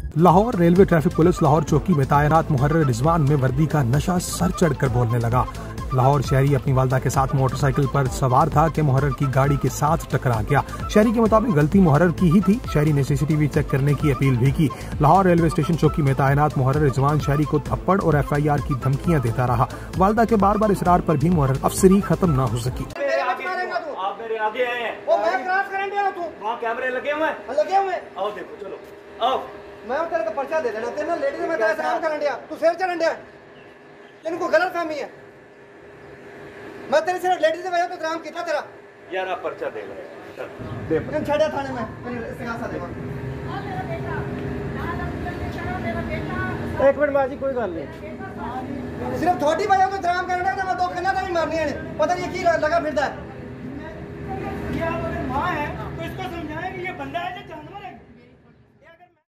Lahore railway traffic police Lahore चौकी में तैनात मुहर्रर रिजवान में वर्दी का नशा सर चढ़कर बोलने लगा। लाहौर शहरी अपनी वालदा के साथ मोटरसाइकिल पर सवार था कि मुहर्रर की गाड़ी के साथ टकरा गया। शहरी के मुताबिक गलती मुहर्रर की ही थी। शहरी ने सीसीटीवी चेक करने की अपील भी की। लाहौर रेलवे स्टेशन चौकी में तैनात मुहर्रर रिजवान शहरी को थप्पड़ और FIR की धमकियां देता रहा। वालदा के बार बार इसरार पर भी मुहर्रर अफसरी खत्म न हो सकी। आप मेरे आगे आए हैं। वो मैं क्रॉस करने दे रहा तू। वहां कैमरे लगे हुए हैं। लगे हुए हैं। आओ देखो चलो। आओ। मैं तेरे को पर्चा दे देना। तेरे लेडीज में तेरा सलाम करन दिया। तू सिर चढ़न दिया। तेन को गलतफहमी है। मैं तेरे सिर्फ लेडीज की वजह तो सलाम किया तेरा। यार आप पर्चा दे ले। दे। इन छड़े थाने में तेरे इस्तिगासा देवा। एक मिनट बाजी कोई गल नहीं। सिर्फ थोड़ी वजह तो सलाम करन दिया मैं दो कन्ना तो भी मारनी है। पता नहीं की लगा फिरदा है।